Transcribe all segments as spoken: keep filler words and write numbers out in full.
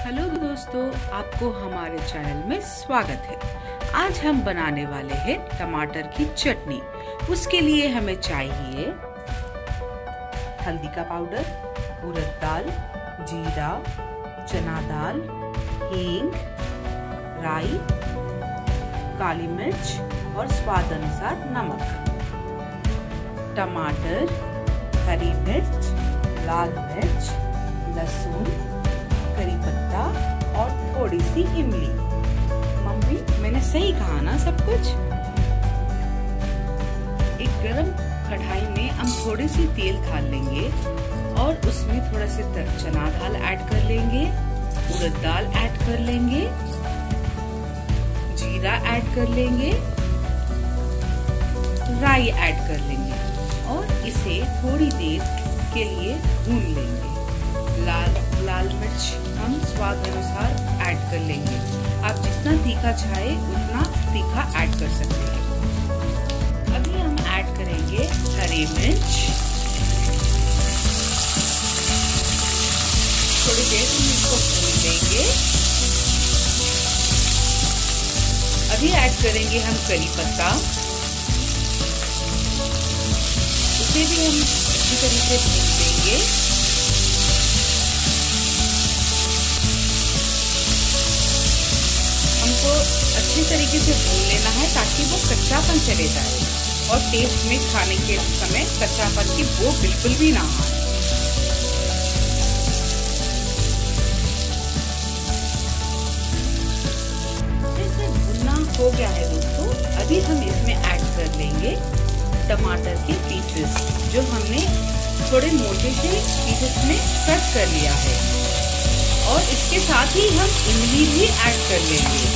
Hello दोस्तों, आपको हमारे चैनल में स्वागत है। आज हम बनाने वाले हैं टमाटर की चटनी। उसके लिए हमें चाहिए हल्दी का पाउडर, उड़द दाल, जीरा, चना दाल, हींग, राई, काली मिर्च और स्वाद अनुसार नमक, टमाटर, हरी मिर्च, लाल मिर्च, लहसुन, करी पत्ता और थोड़ी सी इमली। मम्मी, मैंने सही कहा ना सब कुछ? एक गरम कढ़ाई में हम थोड़ी सी तेल डाल लेंगे और उसमें थोड़ा सा चना दाल ऐड कर लेंगे, उड़द दाल ऐड कर लेंगे, जीरा ऐड कर लेंगे, राई ऐड कर लेंगे और इसे थोड़ी देर के लिए भून लेंगे। लाल लाल मिर्च हम स्वाद अनुसार ऐड कर लेंगे। आप जितना तीखा चाहे उतना तीखा ऐड कर सकते हैं। अभी हम ऐड करेंगे हरी मिर्च। थोड़ी देर हम इसको भून लेंगे। अभी ऐड करेंगे हम करी पत्ता। इसे भी हम अच्छी तरीके से भून देंगे। हमको अच्छी तरीके से भून लेना है ताकि वो कच्चापन चले जाए और टेस्ट में खाने के समय कच्चापन की वो बिल्कुल भी ना आए। जैसे भुनना हो गया है दोस्तों, अभी हम इसमें ऐड कर लेंगे टमाटर के पीसेस, जो हमने थोड़े मोटे से पीसेस में कट कर लिया है। और इसके साथ ही हम इमली भी ऐड कर लेंगे।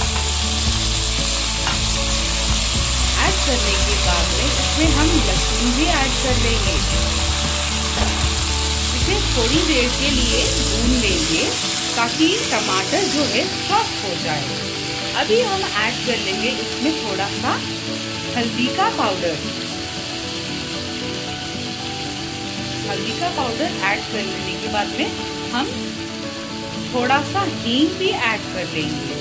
ऐड करने के बाद में इसमें हम लहसुन भी ऐड कर लेंगे। इसे थोड़ी देर के लिए भून लेंगे ताकि टमाटर जो है सॉफ्ट हो जाए। अभी हम ऐड कर लेंगे इसमें थोड़ा सा हल्दी का पाउडर। हल्दी का पाउडर ऐड कर लेने के बाद में हम थोड़ा सा हींग भी ऐड कर लेंगे।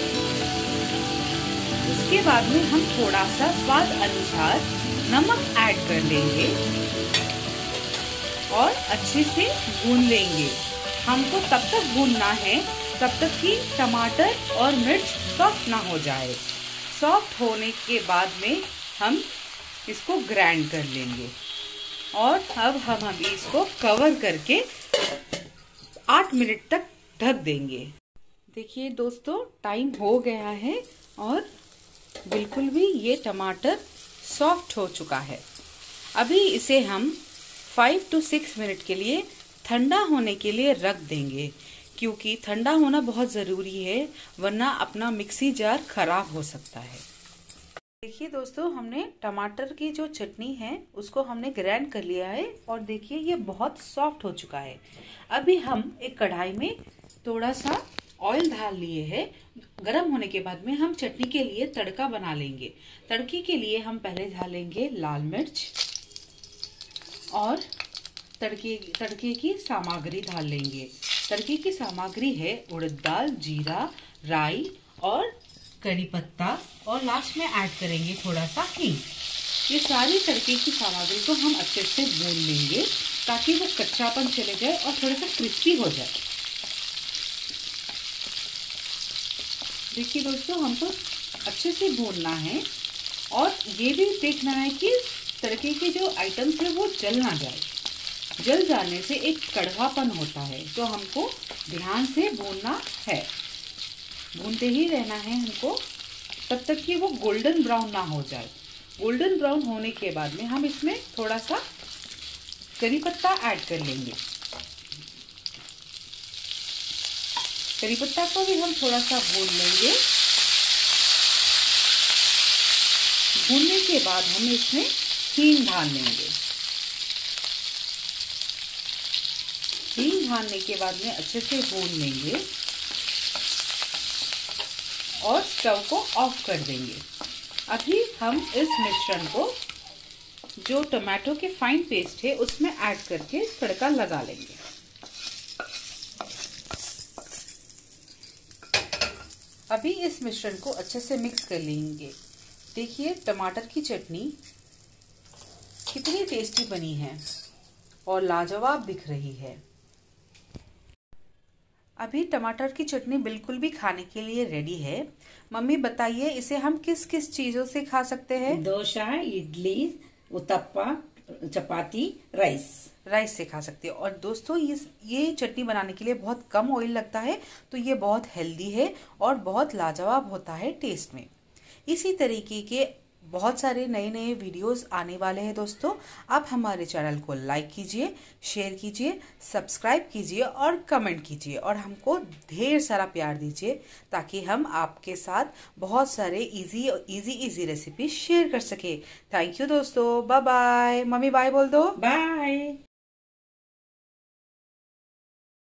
उसके बाद में हम थोड़ा सा स्वाद अनुसार नमक ऐड कर लेंगे और अच्छे से भून लेंगे। हमको तब तक भूनना है तब तक कि टमाटर और मिर्च सॉफ्ट ना हो जाए। सॉफ्ट होने के बाद में हम इसको ग्राइंड कर लेंगे और अब हम अभी इसको कवर करके आठ मिनट तक ढक देंगे। देखिए दोस्तों, टाइम हो गया है और बिल्कुल भी ये टमाटर सॉफ्ट हो चुका है। अभी इसे हम फाइव टू सिक्स मिनट के लिए ठंडा होने के लिए रख देंगे, क्योंकि ठंडा होना बहुत ज़रूरी है, वरना अपना मिक्सी जार खराब हो सकता है। देखिए दोस्तों, हमने टमाटर की जो चटनी है उसको हमने ग्राइंड कर लिया है और देखिए ये बहुत सॉफ्ट हो चुका है। अभी हम एक कढ़ाई में थोड़ा सा ऑयल डाल लिए हैं। गरम होने के बाद में हम चटनी के लिए तड़का बना लेंगे। तड़के के लिए हम पहले डालेंगे लाल मिर्च और तड़के तड़के की सामग्री डाल लेंगे। तड़के की सामग्री है उड़द दाल, जीरा, राई और करी पत्ता और लास्ट में ऐड करेंगे थोड़ा सा हींग। ये सारी तड़के की सामग्री को हम अच्छे से भून लेंगे ताकि वो कच्चापन चले जाए और थोड़ा सा क्रिस्पी हो जाए। देखिए दोस्तों, हमको अच्छे से भूनना है और ये भी देखना है कि तड़के के जो आइटम्स है वो जल ना जाए। जल जाने से एक कड़वापन होता है, तो हमको ध्यान से भूनना है। भूनते ही रहना है हमको तब तक कि वो गोल्डन ब्राउन ना हो जाए। गोल्डन ब्राउन होने के बाद में हम इसमें थोड़ा सा करी पत्ता ऐड कर लेंगे। करी पत्ता को भी हम थोड़ा सा भून लेंगे। भूनने के बाद हम इसमें हींग डाल लेंगे। हींग डालने के बाद में अच्छे से भून लेंगे और स्टव को ऑफ कर देंगे। अभी हम इस मिश्रण को, जो टमाटो के फाइन पेस्ट है, उसमें ऐड करके तड़का लगा लेंगे। अभी इस मिश्रण को अच्छे से मिक्स कर लेंगे। देखिए टमाटर की चटनी कितनी टेस्टी बनी है और लाजवाब दिख रही है। अभी टमाटर की चटनी बिल्कुल भी खाने के लिए रेडी है। मम्मी बताइए इसे हम किस किस चीजों से खा सकते हैं? डोसा, इडली, उत्तप्पा, चपाती, राइस राइस से खा सकते हैं। और दोस्तों ये ये चटनी बनाने के लिए बहुत कम ऑयल लगता है, तो ये बहुत हेल्दी है और बहुत लाजवाब होता है टेस्ट में। इसी तरीके के बहुत सारे नए नए वीडियोस आने वाले हैं दोस्तों। आप हमारे चैनल को लाइक कीजिए, शेयर कीजिए, सब्सक्राइब कीजिए और कमेंट कीजिए और हमको ढेर सारा प्यार दीजिए, ताकि हम आपके साथ बहुत सारे easy easy easy recipe share कर सके। थैंक यू दोस्तों, बाय बाय। मम्मी बाय बोल दो। बाय।